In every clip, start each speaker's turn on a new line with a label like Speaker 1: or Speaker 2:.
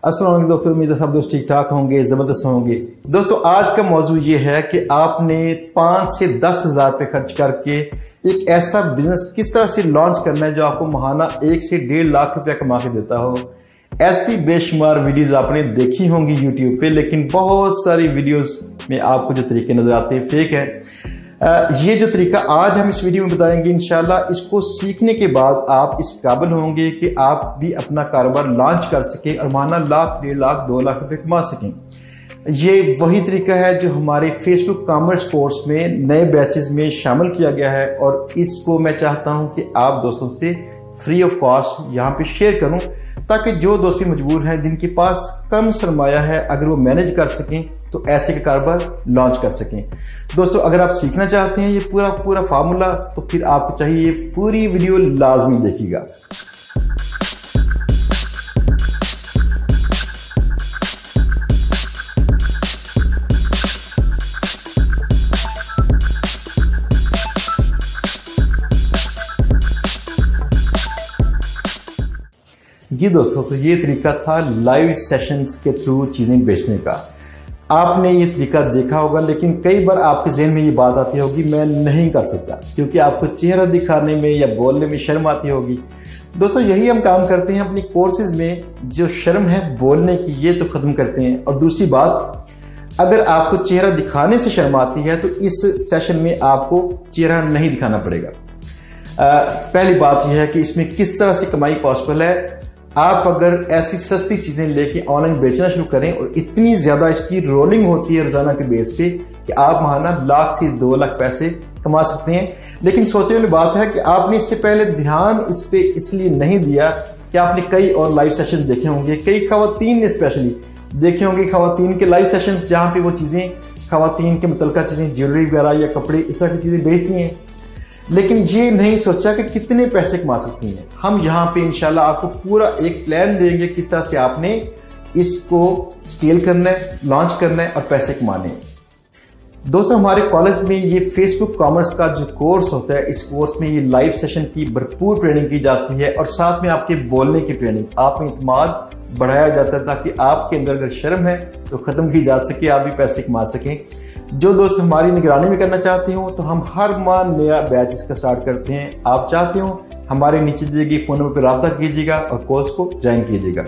Speaker 1: अस्सलाम वालेकुम दोस्तों, उम्मीद है सब दोस्त ठीक ठाक होंगे, ज़बरदस्त होंगे। दोस्तों आज का मौजू ये है कि आपने 5 से 10 हज़ार रुपये खर्च करके एक ऐसा बिजनेस किस तरह से लॉन्च करना है जो आपको महाना 1 से 1.5 लाख रुपया कमा के देता हो। ऐसी बेशुमार वीडियोस आपने देखी होंगी यूट्यूब पे, लेकिन बहुत सारी वीडियोस में आपको जो तरीके नजर आते हैं फेक है। ये जो तरीका आज हम इस वीडियो में बताएंगे, इंशाल्लाह इसको सीखने के बाद आप इस काबिल होंगे कि आप भी अपना कारोबार लॉन्च कर सकें और माना लाख, 1.5 लाख, 2 लाख रुपए कमा सकें। ये वही तरीका है जो हमारे फेसबुक कॉमर्स कोर्स में नए बैचेस में शामिल किया गया है और इसको मैं चाहता हूं कि आप दोस्तों से फ्री ऑफ कॉस्ट यहाँ पे शेयर करूं, ताकि जो दोस्त भी मजबूर हैं, जिनके पास कम सरमाया है, अगर वो मैनेज कर सकें तो ऐसे के कारोबार लॉन्च कर सकें। दोस्तों अगर आप सीखना चाहते हैं ये पूरा फार्मूला, तो फिर आपको चाहिए ये पूरी वीडियो लाजमी देखिएगा। जी दोस्तों, तो ये तरीका था लाइव सेशंस के थ्रू चीजें बेचने का। आपने ये तरीका देखा होगा, लेकिन कई बार आपके जहन में ये बात आती होगी मैं नहीं कर सकता, क्योंकि आपको चेहरा दिखाने में या बोलने में शर्म आती होगी। दोस्तों यही हम काम करते हैं अपनी कोर्सेज में, जो शर्म है बोलने की ये तो खत्म करते हैं। और दूसरी बात, अगर आपको चेहरा दिखाने से शर्म आती है तो इस सेशन में आपको चेहरा नहीं दिखाना पड़ेगा। पहली बात यह है कि इसमें किस तरह से कमाई पॉसिबल है। आप अगर ऐसी सस्ती चीजें लेके ऑनलाइन बेचना शुरू करें और इतनी ज्यादा इसकी रोलिंग होती है रोजाना के बेस पे कि आप महाना लाख से 2 लाख पैसे कमा सकते हैं। लेकिन सोचने वाली बात है कि आपने इससे पहले ध्यान इस पे इसलिए नहीं दिया कि आपने कई और लाइव सेशन देखे होंगे, कई खवातीन ने स्पेशली देखे होंगे, खवातीन के लाइव सेशन जहां पे वो चीजें खवातीन के मुतल्लिका चीजें, ज्वेलरी वगैरह या कपड़े इस तरह की चीजें बेचती हैं, लेकिन ये नहीं सोचा कि कितने पैसे कमा सकती हैं। हम यहाँ पे इंशाल्लाह आपको पूरा एक प्लान देंगे किस तरह से आपने इसको स्केल करना है, लॉन्च करना है और पैसे कमाने हैं। दोस्तों हमारे कॉलेज में ये फेसबुक कॉमर्स का जो कोर्स होता है, इस कोर्स में ये लाइव सेशन की भरपूर ट्रेनिंग की जाती है और साथ में आपके बोलने की ट्रेनिंग, आप में इत्मीनान बढ़ाया जाता है ताकि आपके अंदर अगर शर्म है तो खत्म की जा सके, आप भी पैसे कमा सकें। जो दोस्त हमारी निगरानी में करना चाहते हो तो हम हर माह नया बैच इसका स्टार्ट करते हैं। आप चाहते हो हमारे नीचे दिए गए फोन नंबर पर रब्ता कीजिएगा और कोर्स को ज्वाइन कीजिएगा।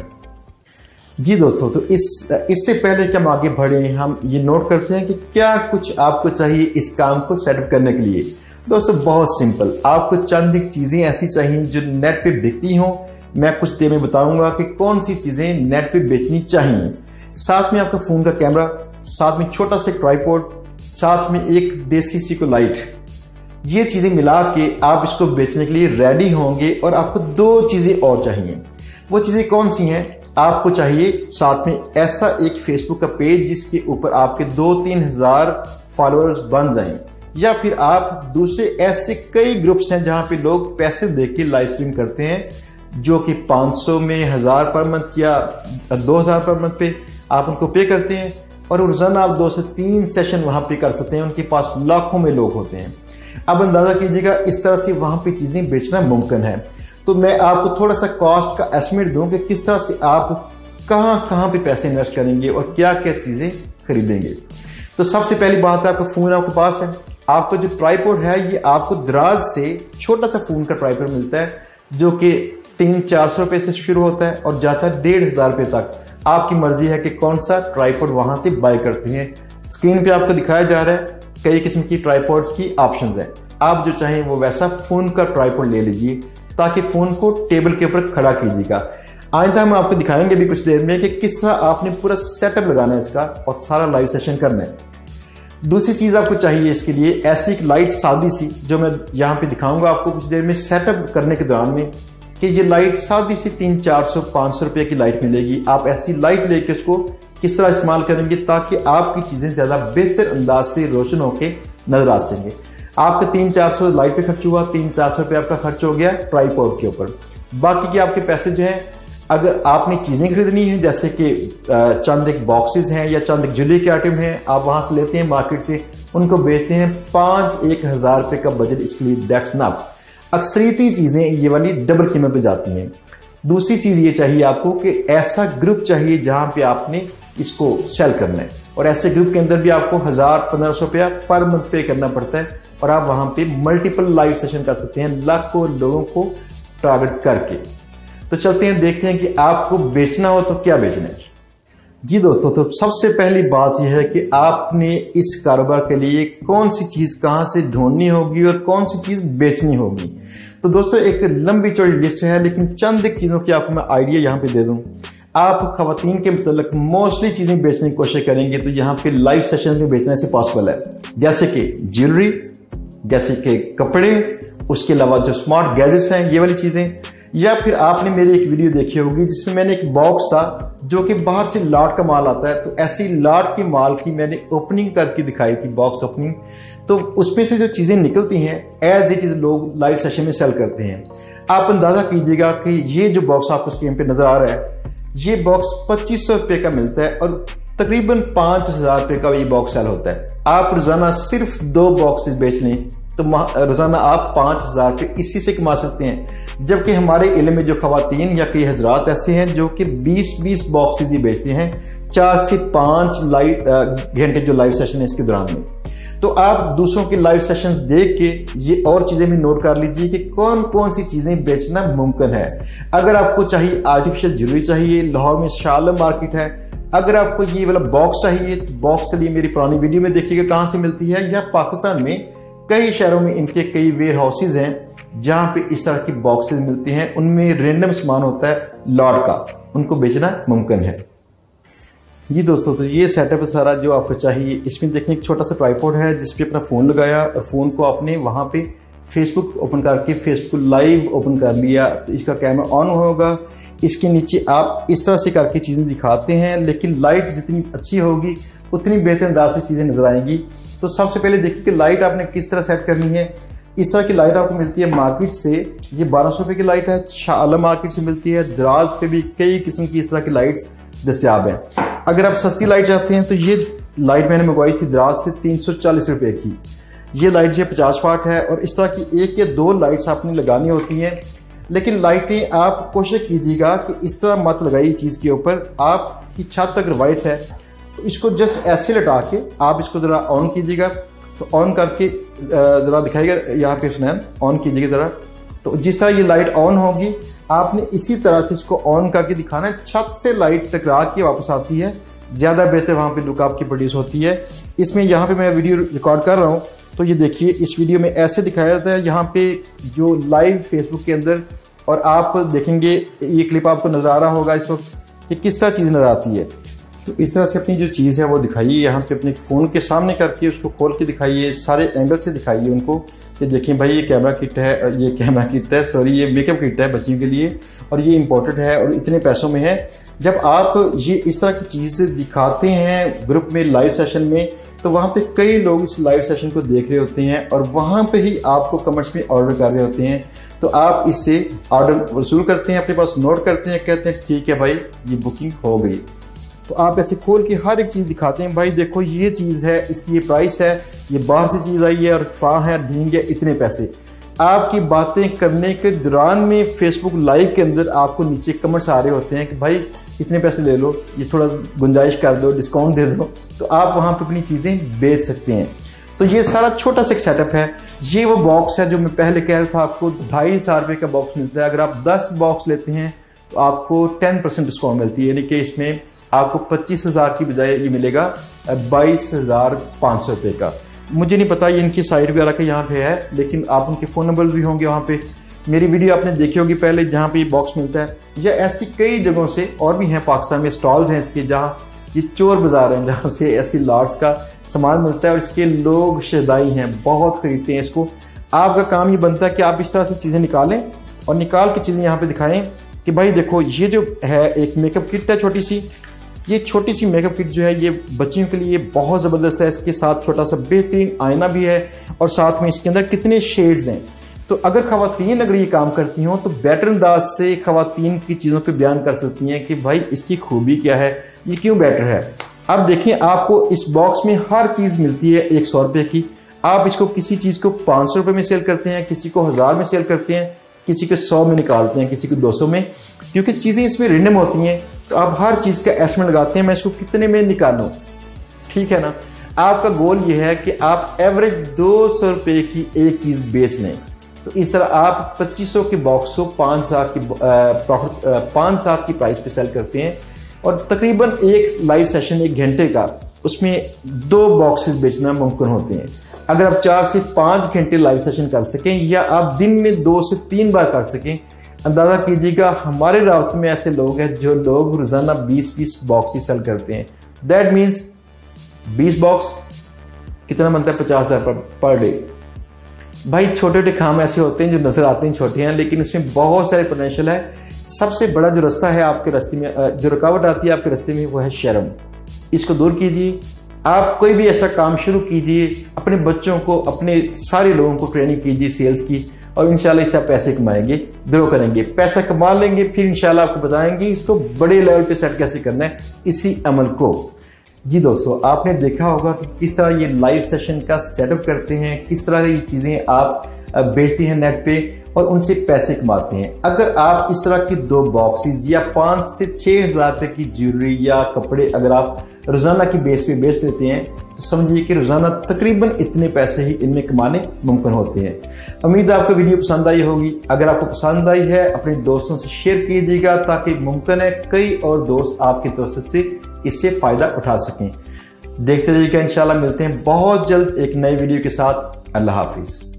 Speaker 1: जी दोस्तों, तो इससे पहले कि हम आगे बढ़े, हम ये नोट करते हैं कि क्या कुछ आपको चाहिए इस काम को सेटअप करने के लिए। दोस्तों बहुत सिंपल, आपको चंद एक चीजें ऐसी चाहिए जो नेट पे बिकती हों। मैं कुछ देर में बताऊंगा कि कौन सी चीजें नेट पे बेचनी चाहिए। साथ में आपका फोन का कैमरा, साथ में छोटा सा ट्राइपॉड, साथ में एक देसी सी को लाइट, ये चीजें मिला के आप इसको बेचने के लिए रेडी होंगे। और आपको 2 चीजें और चाहिए। वो चीजें कौन सी हैं? आपको चाहिए साथ में ऐसा एक फेसबुक का पेज जिसके ऊपर आपके 2-3 हज़ार फॉलोअर्स बन जाएं, या फिर आप दूसरे ऐसे कई ग्रुप्स हैं जहां पे लोग पैसे देके लाइव स्ट्रीम करते हैं, जो कि 500 में, 1000 पर मंथ या 2000 पर मंथ पे आप उनको पे करते हैं और रोजाना आप 2 से 3 सेशन वहां पे कर सकते हैं। उनके पास लाखों में लोग होते हैं। अब अंदाजा कीजिएगा इस तरह से वहां पे चीजें बेचना मुमकिन है। तो मैं आपको थोड़ा सा कॉस्ट का एस्टिमेट दूं कि किस तरह से आप कहां पे पैसे इन्वेस्ट करेंगे और क्या क्या चीजें खरीदेंगे। तो सबसे पहली बात है, आपका फोन आपके पास है। आपका जो ट्राइपॉड है ये आपको दराज से छोटा सा फोन का ट्राइपॉड मिलता है, जो कि 300-400 रुपए से शुरू होता है और जाता है 1,500 रुपए तक। आपकी मर्जी है कि कौन सा ट्राइपॉड वहां से बाय करते हैं। स्क्रीन पे आपको दिखाया जा रहा है कई किस्म की ट्राइपॉड्स की ऑप्शंस हैं। आप जो चाहें वो वैसा फोन का ट्राइपॉड ले लीजिए, ताकि फोन को टेबल के ऊपर खड़ा कीजिएगा। आइंदा हम आपको दिखाएंगे भी कुछ देर में कि किस तरह आपने पूरा सेटअप लगाना है इसका और सारा लाइव सेशन करना है। दूसरी चीज आपको चाहिए इसके लिए ऐसी एक लाइट सादी सी, जो मैं यहाँ पे दिखाऊंगा आपको कुछ देर में सेटअप करने के दौरान में, कि ये लाइट सादी सी 300-400-500 रुपए की लाइट मिलेगी। आप ऐसी लाइट लेके उसको किस तरह इस्तेमाल करेंगे ताकि आपकी चीजें ज्यादा बेहतर अंदाज से रोशन होके नजर आ सकेंगे। आपका 300-400 लाइट पे खर्च हुआ, 300-400 रुपये आपका खर्च हो गया ट्राइपॉड के ऊपर। बाकी के आपके पैसे जो हैं, अगर आपने चीजें खरीदनी है जैसे कि चंद एक बॉक्सेस हैं या चंद एक ज्वेलरी के आइटम हैं, आप वहां से लेते हैं मार्केट से, उनको बेचते हैं 5-1 हज़ार रुपये का बजट इसके लिए, दैट्स नफ। अक्सरियती चीजें ये वाली डबल कीमत पे जाती हैं। दूसरी चीज ये चाहिए आपको कि ऐसा ग्रुप चाहिए जहां पे आपने इसको सेल करना है, और ऐसे ग्रुप के अंदर भी आपको 1000-1500 रुपया पर मंथ पे करना पड़ता है, और आप वहां पे मल्टीपल लाइव सेशन कर सकते हैं लाखों लोगों को टारगेट करके। तो चलते हैं, देखते हैं कि आपको बेचना हो तो क्या बेचना है। जी दोस्तों, तो सबसे पहली बात यह है कि आपने इस कारोबार के लिए कौन सी चीज कहां से ढूंढनी होगी और कौन सी चीज बेचनी होगी। तो दोस्तों एक लंबी चौड़ी लिस्ट है, लेकिन चंद एक चीजों की आपको मैं आइडिया यहां पे दे दूं। आप खवातीन के मतलब मोस्टली चीजें बेचने की कोशिश करेंगे तो यहाँ पे लाइव सेशन में बेचने से पॉसिबल है, जैसे कि ज्वेलरी, जैसे कि कपड़े, उसके अलावा जो स्मार्ट गैजेट्स हैं ये वाली चीजें। या फिर आपने मेरी एक वीडियो देखी होगी जिसमें मैंने एक बॉक्स था जो कि बाहर से लॉट का माल आता है, तो ऐसी लॉट के माल की मैंने ओपनिंग करके दिखाई थी, बॉक्स ओपनिंग। तो उसमें से जो चीजें निकलती हैं एज इट इज लोग लाइव सेशन में सेल करते हैं। आप अंदाजा कीजिएगा कि ये जो बॉक्स आपको स्क्रीन पे नजर आ रहा है, ये बॉक्स 2500 रुपये का मिलता है और तकरीबन 5000 रुपये का ये बॉक्स सेल होता है। आप रोजाना सिर्फ 2 बॉक्सेस बेच लें तो रोजाना आप 5000 रुपये इसी से कमा सकते हैं। जबकि हमारे इल्म में जो खवातीन या कई हजरात ऐसे हैं जो कि 20-20 बॉक्सेस ही बेचते हैं 4 से 5 घंटे जो लाइव सेशन है इसके दौरान में। तो आप दूसरों के लाइव सेशंस देख के ये और चीजें भी नोट कर लीजिए कि कौन कौन सी चीजें बेचना मुमकिन है। अगर आपको चाहिए आर्टिफिशियल ज्वेलरी चाहिए, लाहौर में शालम मार्केट है। अगर आपको ये वाला बॉक्स चाहिए तो बॉक्स के लिए मेरी पुरानी वीडियो में देखिएगा कहां से मिलती है। या पाकिस्तान में कई शहरों में इनके कई वेयर हाउसेज हैं जहां पे इस तरह की बॉक्सेस मिलते हैं, उनमें रेंडम सामान होता है लॉट का, उनको बेचना मुमकिन है। जी दोस्तों, तो ये सेटअप है सारा जो आपको चाहिए। इसमें देखिए एक छोटा सा ट्राइपॉड है जिसपे अपना फ़ोन लगाया और फ़ोन को आपने वहाँ पे फेसबुक ओपन करके फेसबुक लाइव ओपन कर लिया तो इसका कैमरा ऑन होगा। इसके नीचे आप इस तरह से करके चीज़ें दिखाते हैं, लेकिन लाइट जितनी अच्छी होगी उतनी बेहतर अंदाज से चीज़ें नजर आएंगी। तो सबसे पहले देखिए कि लाइट आपने किस तरह सेट करनी है। इस तरह की लाइट आपको मिलती है मार्केट से, ये 1200 रुपये की लाइट है, शालम मार्केट से मिलती है। दराज पे भी कई किस्म की इस तरह की लाइट्स दस्तियाब हैं। अगर आप सस्ती लाइट चाहते हैं तो ये लाइट मैंने मंगवाई थी दराज से 340 रुपये की। ये लाइट जो 50 वाट है और इस तरह की 1 या 2 लाइट्स आपने लगानी होती हैं। लेकिन लाइटें आप कोशिश कीजिएगा कि इस तरह मत लगाइए चीज़ के ऊपर। आपकी छत अगर वाइट है तो इसको जस्ट ऐसे लटा के आप इसको ज़रा ऑन कीजिएगा। तो ऑन करके ज़रा दिखाइएगा, यहाँ पे स्नैन ऑन कीजिएगा ज़रा। तो जिस तरह ये लाइट ऑन होगी आपने इसी तरह से इसको ऑन करके दिखाना है। छत से लाइट टकरा के वापस आती है, ज़्यादा बेहतर वहाँ पे लुक आपकी प्रोड्यूस होती है। इसमें यहाँ पे मैं वीडियो रिकॉर्ड कर रहा हूँ तो ये देखिए इस वीडियो में ऐसे दिखाया जाता है यहाँ पे जो लाइव फेसबुक के अंदर, और आप देखेंगे ये क्लिप आपको नज़र आ रहा होगा इस वक्त कि किस तरह चीज़ नज़र आती है। तो इस तरह से अपनी जो चीज़ है वो दिखाइए, यहाँ पे अपने फ़ोन के सामने करके उसको खोल के दिखाइए, सारे एंगल से दिखाइए उनको कि देखिए भाई ये कैमरा किट है, ये मेकअप किट है बच्चियों के लिए और ये इम्पोर्टेड है और इतने पैसों में है। जब आप ये इस तरह की चीज़ दिखाते हैं ग्रुप में लाइव सेशन में तो वहाँ पे कई लोग इस लाइव सेशन को देख रहे होते हैं और वहाँ पे ही आपको कमेंट्स में ऑर्डर कर रहे होते हैं। तो आप इससे ऑर्डर वसूल करते हैं, अपने पास नोट करते हैं, कहते हैं ठीक है भाई ये बुकिंग हो गई। तो आप ऐसे खोल के हर एक चीज़ दिखाते हैं, भाई देखो ये चीज़ है, इसकी ये प्राइस है, ये बाहर से चीज़ आई है और फाँ है ढींग है इतने पैसे। आपकी बातें करने के दौरान में फेसबुक लाइव के अंदर आपको नीचे कमेंट्स आ रहे होते हैं कि भाई इतने पैसे ले लो, ये थोड़ा गुंजाइश कर दो, डिस्काउंट दे दो। तो आप वहाँ पर अपनी चीज़ें बेच सकते हैं। तो ये सारा छोटा सा एक सेटअप है। ये वो बॉक्स है जो मैं पहले कह रहा था, आपको 2500 रुपये का बॉक्स मिलता है। अगर आप 10 बॉक्स लेते हैं तो आपको 10% डिस्काउंट मिलती है, यानी कि इसमें आपको 25,000 की बजाय ये मिलेगा 22,500 रुपये का। मुझे नहीं पता ये इनकी साइट वगैरह का यहाँ पे है, लेकिन आप उनके फ़ोन नंबर भी होंगे वहाँ पे। मेरी वीडियो आपने देखी होगी पहले जहाँ पे ये बॉक्स मिलता है, या ऐसी कई जगहों से और भी हैं पाकिस्तान में स्टॉल्स हैं इसके, जहाँ ये चोर बाज़ार हैं जहाँ से ऐसी लॉट्स का सामान मिलता है और इसके लोग शदाई हैं, बहुत ख़रीदते हैं इसको। आपका काम ये बनता है कि आप इस तरह से चीज़ें निकालें और निकाल के चीज़ें यहाँ पर दिखाएँ कि भाई देखो ये जो है एक मेकअप किट है छोटी सी। ये छोटी सी मेकअप किट जो है ये बच्चियों के लिए बहुत ज़बरदस्त है। इसके साथ छोटा सा बेहतरीन आईना भी है और साथ में इसके अंदर कितने शेड्स हैं। तो अगर ख़वातीन अगर ये काम करती हों तो बेटर अंदाज से ख़वातीन की चीज़ों को बयान कर सकती हैं कि भाई इसकी खूबी क्या है, ये क्यों बेटर है। अब देखें आपको इस बॉक्स में हर चीज़ मिलती है 100 रुपये की। आप इसको किसी चीज़ को 500 रुपये में सेल करते हैं, किसी को 1000 में सेल करते हैं, किसी को 100 में निकालते हैं, किसी को 200 में। क्योंकि चीज़ें इसमें रेंडम होती हैं, तो आप हर चीज़ का एस्टिमेट लगाते हैं मैं इसको कितने में निकालूं, ठीक है ना। आपका गोल ये है कि आप एवरेज 200 रुपये की एक चीज़ बेच लें। तो इस तरह आप 2500 के बॉक्स को 5000 की प्रॉफिट 5000 की प्राइस पे सेल करते हैं, और तकरीबन एक लाइव सेशन 1 घंटे का, उसमें 2 बॉक्सेस बेचना मुमकिन होते हैं। अगर आप 4 से 5 घंटे लाइव सेशन कर सकें, या आप दिन में 2 से 3 बार कर सकें, अंदाज़ा कीजिएगा हमारे राउट में ऐसे लोग हैं जो लोग रोज़ाना 20-20 बॉक्स ही सेल करते हैं। दैट मीन्स 20 बॉक्स कितना बनता है, 50,000 पर डे। भाई छोटे छोटे काम ऐसे होते हैं जो नजर आते हैं छोटे हैं, लेकिन इसमें बहुत सारे पोटेंशियल है। सबसे बड़ा जो रास्ता है आपके रास्ते में, जो रुकावट आती है आपके रास्ते में, वो है शर्म। इसको दूर कीजिए। आप कोई भी ऐसा काम शुरू कीजिए, अपने बच्चों को, अपने सारे लोगों को ट्रेनिंग कीजिए सेल्स की, और इंशाल्लाह इससे आप पैसे कमाएंगे, ग्रो करेंगे, पैसा कमा लेंगे, फिर इंशाल्लाह आपको बताएंगे इसको बड़े लेवल पे सेट कैसे करना है इसी अमल को। जी दोस्तों, आपने देखा होगा कि किस तरह ये लाइव सेशन का सेटअप करते हैं, किस तरह ये चीज़ें आप बेचते हैं नेट पे और उनसे पैसे कमाते हैं। अगर आप इस तरह की 2 बॉक्सेस या 5 से 6 हज़ार रुपये की ज्वेलरी या कपड़े अगर आप रोज़ाना की बेस पे बेच लेते हैं, तो समझिए कि रोज़ाना तकरीबन इतने पैसे ही इनमें कमाने मुमकिन होते हैं। उम्मीद है आपको वीडियो पसंद आई होगी। अगर आपको पसंद आई है, अपने दोस्तों से शेयर कीजिएगा, ताकि मुमकिन है कई और दोस्त आपके दोस्तों से इससे फ़ायदा उठा सकें। देखते रहिएगा, इंशाल्लाह मिलते हैं बहुत जल्द एक नई वीडियो के साथ। अल्लाह हाफिज़।